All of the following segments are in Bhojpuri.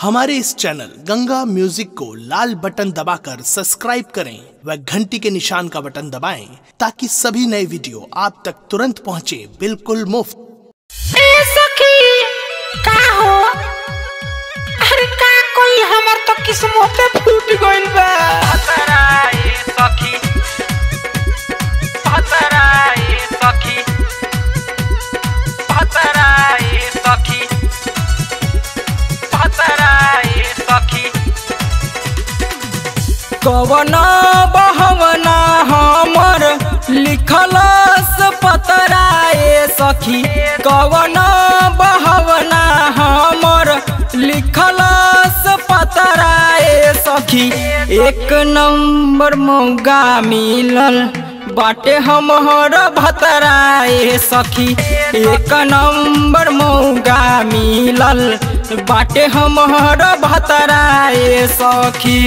हमारे इस चैनल गंगा म्यूजिक को लाल बटन दबाकर सब्सक्राइब करें व घंटी के निशान का बटन दबाएं ताकि सभी नए वीडियो आप तक तुरंत पहुंचे बिल्कुल मुफ्त। ए सखी का हो? अरे का कोई हमर तो किस्मत फूट गइल बा। भतराए सखी भतराए सखी भतराए सखी भतराए सखी कवना बहवना हमर लिखलस पतराए सखी, कवना बहवना हमर लिखलस पतराए सखी। एक नंबर मौगा मिलल बाटे हमर भतराए सखी, एक नंबर मौगा मिलल बाटे हमर भतराए सखी।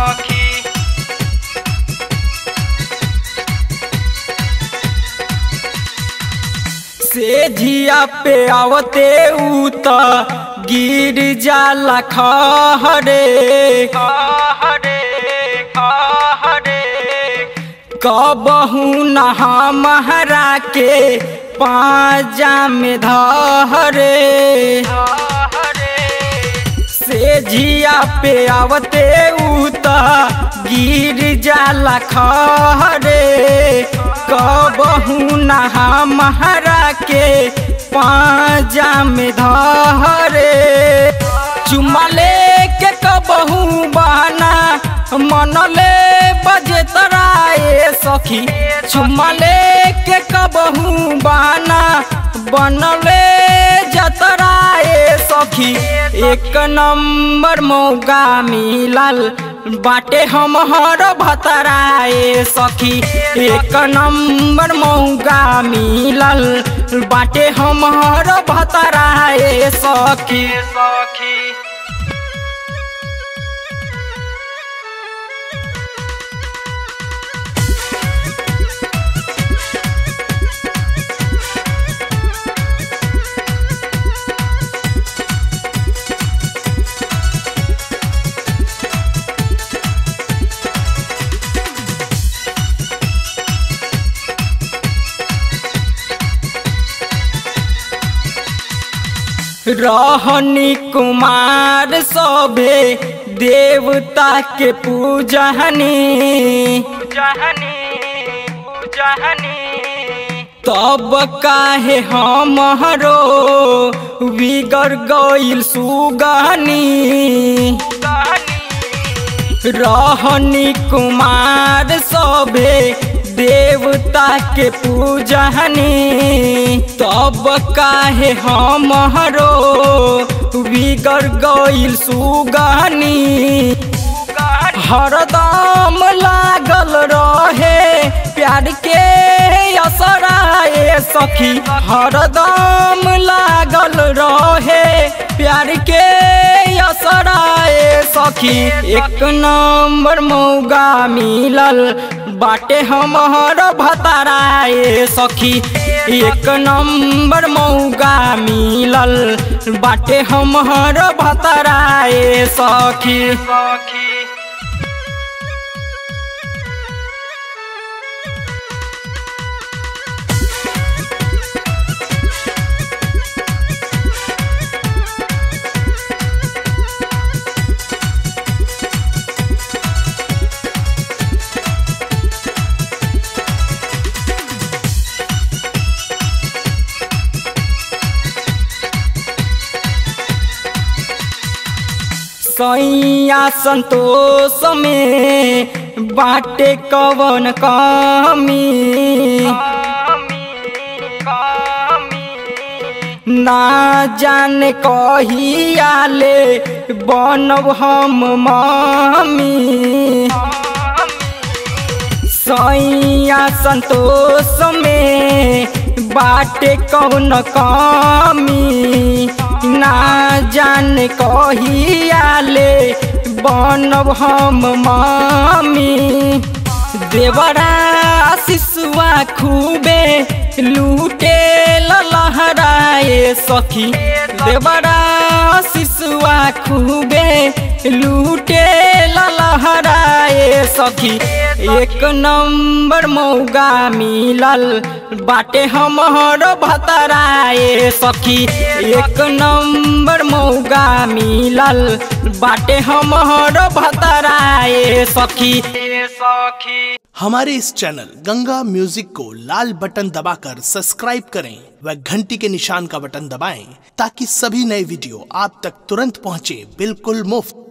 से झिया पे आवते उ त गिर जाला खहरे कबहू नहा महरा के पाजा में धरे। से झिया पे आवते उ त गिर जाला खहरे कबहू नहा महरा के पाजा में धरे। चुमा लेके कबहू बहाना मनले बजे तराए सखी, चुमा लेके कबहू बहाना बनले जतराए सखी। एक नंबर मौगा मिलल बाटे हमर भतराए सखी, एक नंबर मौगा मिलल बाटे हमर भतराए सखी। रहनी कुमार सभे देवता के पूजहनी तब काहे हमरो बिगड़ गइल सुगनी। रहनी कुमार सभे देवता के पूजहनी तब काहे हमरो बिगड़ गइल सुगनी। हरदम लागल रहे प्यार के असराए सखी, हरदम लागल रहे प्यार के असराए सखी। एक नंबर मौगा मिलल बाटे हमर भतराए सखी, एक नंबर मौगा मिलल बाटे हमर भतराए सखी। सैया संतोष में बाटे कवन कमी ना जाने कहिया ले बनब हम मामी। सैया संतोष में बाटे कवन कमी ना जाने कहिया ले बनब हम मामी। देवरा शिशुआ खूबे लूटे लहराए सखी, देवरा शिशु बलुआ खूबे लूटे लहराए सखी। एक नंबर मौगा मिलल बाटे हमर भतराए सखी। एक नंबर मौगा मिलल बाटे हमर भतराए सखी। हमारे इस चैनल गंगा म्यूजिक को लाल बटन दबाकर सब्सक्राइब करें व घंटी के निशान का बटन दबाएं ताकि सभी नए वीडियो आप तक तुरंत पहुंचे बिल्कुल मुफ्त।